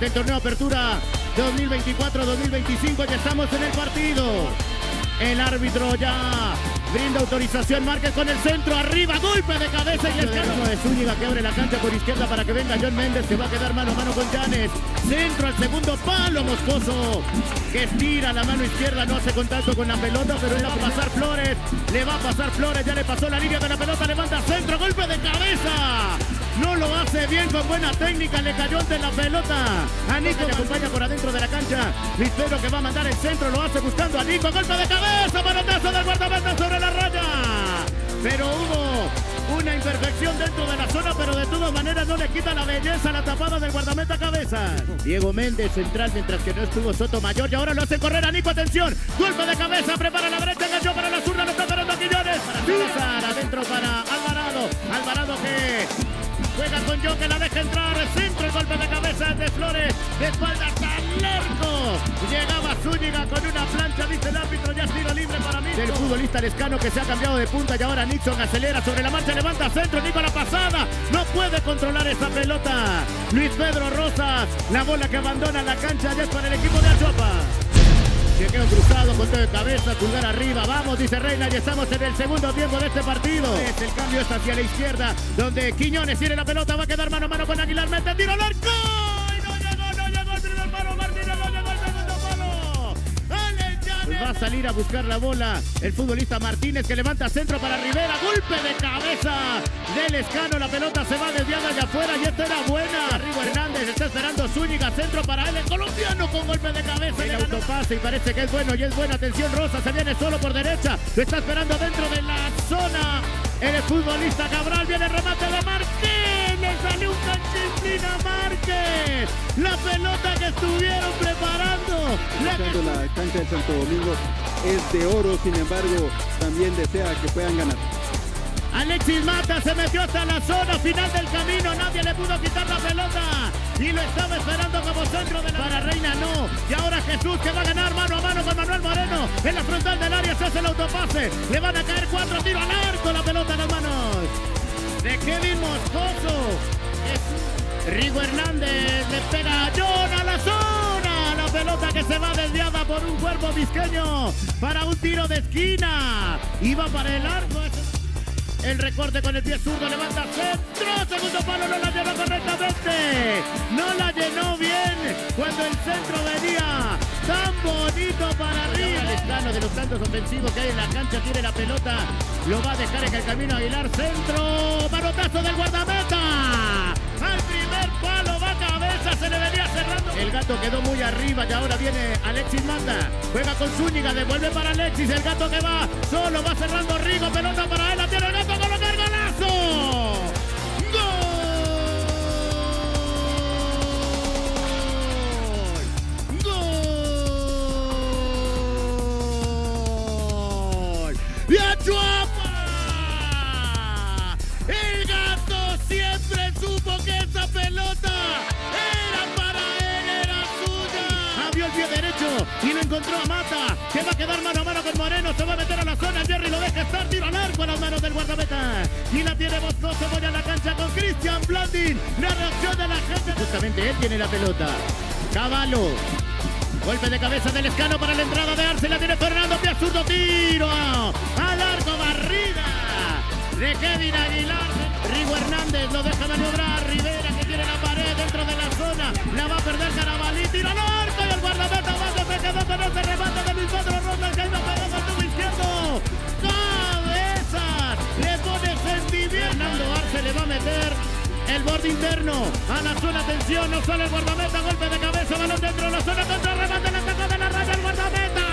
del torneo Apertura 2024-2025. Ya estamos en el partido. El árbitro ya brinda autorización. Márquez con el centro, arriba, golpe de cabeza y Lescano de Zúñiga que abre la cancha por izquierda para que venga John Méndez, que va a quedar mano a mano con Llanes. Centro al segundo palo, Moscoso, que estira la mano izquierda, no hace contacto con la pelota, pero le va a pasar Flores, ya le pasó la línea de la pelota, levanta centro, golpe de cabeza. No lo hace bien, con buena técnica, le cayó ante la pelota. A Nico, que acompaña por adentro de la cancha. Luis Pedro, que va a mandar el centro, lo hace buscando a Nico, golpe de cabeza, manotazo del guardameta sobre la raya. Pero hubo una imperfección dentro de la zona, pero de todas maneras no le quita la belleza la tapada del guardameta cabeza. Diego Méndez central, mientras que no estuvo Sotomayor, y ahora lo hace correr a Nico, atención, golpe de cabeza, prepara la derecha, enganchó para la zurda, lo está esperando Quiñones. Salazar, adentro para Alvarado que juega con John, que la deja entrar, centro, el golpe de cabeza de Flores, de espalda hasta el arco. Llegaba Zúñiga con una plancha, dice el árbitro, ya es tiro libre para mí. El futbolista Lescano, que se ha cambiado de punta, y ahora Nixon acelera sobre la marcha, levanta centro, Nico la pasada, no puede controlar esa pelota. Luis Pedro Rosas, la bola que abandona la cancha, ya es para el equipo de Achuapa. Chequeo cruzado, conteo de cabeza, pulgar arriba, vamos, dice Reina, y estamos en el segundo tiempo de este partido. El cambio es hacia la izquierda, donde Quiñones tiene la pelota, va a quedar mano a mano con Aguilar, mete tiro al arco, y no llegó el primer palo, Martínez, no llegó el segundo palo. Pues va a salir a buscar la bola el futbolista Martínez, que levanta centro para Rivera, golpe de cabeza del Lescano, la pelota se va desviada allá afuera, y esta era buena. Arriba Hernández, está esperando Zúñiga, centro para él, el colombiano con golpe de cabeza. El autopase y parece que es bueno, y es buena, atención, Rosa se viene solo por derecha, lo está esperando dentro de la zona el futbolista Cabral, viene el remate de Márquez, le salió un canchiflín a Márquez, la pelota que estuvieron preparando. La cancha de Santo Domingo es de oro, sin embargo también desea que puedan ganar. Alexis Mata se metió hasta la zona final del camino, nadie le pudo quitar la pelota y lo estaba esperando como centro de la... Para Reina no, y ahora Jesús, que va a ganar mano a mano con Manuel Moreno, en la frontal del área se hace el autopase, le van a caer 4 tiros al arco, la pelota en las manos de Kevin Moscoso. Rigo Hernández le pega a John a la zona, la pelota que se va desviada por un cuerpo vizqueño para un tiro de esquina, iba para el arco. El recorte con el pie zurdo, levanta centro, segundo palo, no la llenó correctamente, no la llenó bien cuando el centro venía tan bonito para arriba. El Lescano, de los tantos ofensivos que hay en la cancha, tiene la pelota, lo va a dejar en el camino Aguilar, centro, manotazo del guardameta, al primer palo, va cabeza, se le venía cerrando. El Gato quedó muy arriba y ahora viene Alexis Mata, juega con Zúñiga, devuelve para Alexis, el Gato que va solo, va cerrando Rigo, pelota para él, la tiene el Gato, coloca el golazo. ¡Gol! ¡Y Achuapa! El Gato siempre supo que esa pelota era para él, era suya. Abrió el pie derecho y lo encontró a Mata, que va a quedar mano a mano con Moreno, se va a meter a la zona, Jerry lo deja estar, tiro al arco a las manos del guardameta. Y la tiene Moscoso, voy a la cancha con Cristian Blandin, la reacción de la gente. Justamente él tiene la pelota. Cavallo. Golpe de cabeza del Lescano para la entrada de Arce, la tiene Fernando, pie zurdo, tiro al arco, barrida de Kevin Aguilar. Rigo Hernández lo deja maniobrar, Rivera que tiene la pared dentro de la zona, la va a perder Carabalí, tiro al arco y el guardameta Vázquez se quedó con ese remate de Luis Pedro Rosas, que iba pegando al tubo izquierdo. Cabezas, le pone sentimiento. Fernando Arce le va a meter el borde interno a la zona, atención, no sale el guardameta, golpe de cabeza, balón dentro de la zona, contra remate, la sacó de la raya el guardameta.